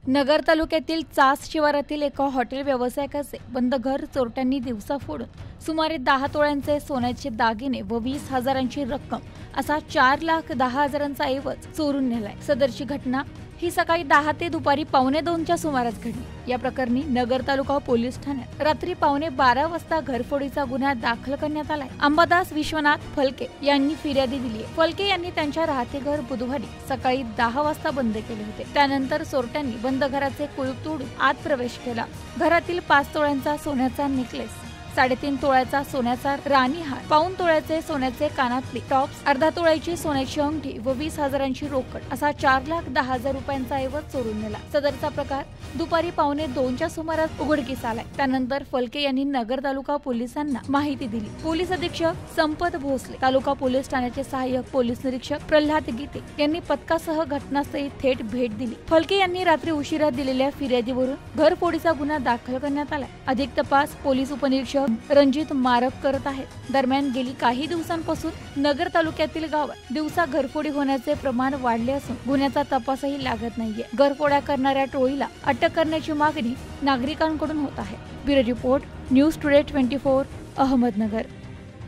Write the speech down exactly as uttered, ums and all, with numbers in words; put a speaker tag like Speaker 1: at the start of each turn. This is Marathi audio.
Speaker 1: नगर तालुक्यातील चास शिवारातील एका हॉटेल व्यावसायिकाचे बंद घर चोरट्यांनी दिवसा फोडून सुमारे दहा तोळ्यांचे सोन्याचे दागिने व वीस हजारांची रक्कम असा चार लाख दहा हजारांचा ऐवज चोरून नेलाय। सदरची घटना ही सकाळी दहा ते दुपारी पावणे दोनच्या सुमारास घडली। या प्रकरणी नगर तालुका पोलीस ठाण्यात रात्री पावणे बारा वाजता घरफोडीचा गुन्हा दाखल करण्यात आलाय। अंबादास विश्वनाथ फलके यांनी फिर्यादी दिली आहे। फलके यांनी त्यांच्या राहते घर बुधवारी सकाळी दहा वाजता बंद केले होते। त्यानंतर चोरट्यांनी बंद घराचे कुलूप तोडून आत प्रवेश केला। घरातील पाच तोळ्यांचा सोन्याचा नेकलेस, साडेतीन तोळ्याचा सोन्याचा राणी हार, पाऊण तोळ्याचे सोन्याचे कानातले, टॉप्स, अर्धा तोळ्याची सोन्याची अंगठी व वीस हजारांची रोकड असा चार लाख दहा हजार रुपयांचा ऐवज चोरून नेला। सदरचा प्रकार दुपारी पावणे दोनच्या सुमारास उघडकीस आलाय। त्यानंतर फलके यांनी नगर तालुका पोलिसांना माहिती दिली। पोलीस अधीक्षक संपत भोसले, तालुका पोलीस ठाण्याचे सहाय्यक पोलीस निरीक्षक प्रल्हाद गीते यांनी पथकासह घटनास्थळी थेट भेट दिली। फलके यांनी रात्री उशिरा दिलेल्या फिर्यादीवरून घरफोडीचा गुन्हा दाखल करण्यात आलाय। अधिक तपास पोलीस उपनिरीक्षक रणजित मारक करत आहेत। दरम्यान गेली काही दिवसांपासून नगर तालुक्यातील गावात दिवसा घरफोडी होण्याचे प्रमाण वाढले असून गुन्ह्याचा तपासही लागत नाहीये। घरफोड्या करणाऱ्या टोळीला अटक करण्याची मागणी नागरिकांकडून होत आहे। ब्युरो रिपोर्ट, न्यूज टुडे चोवीस, अहमदनगर।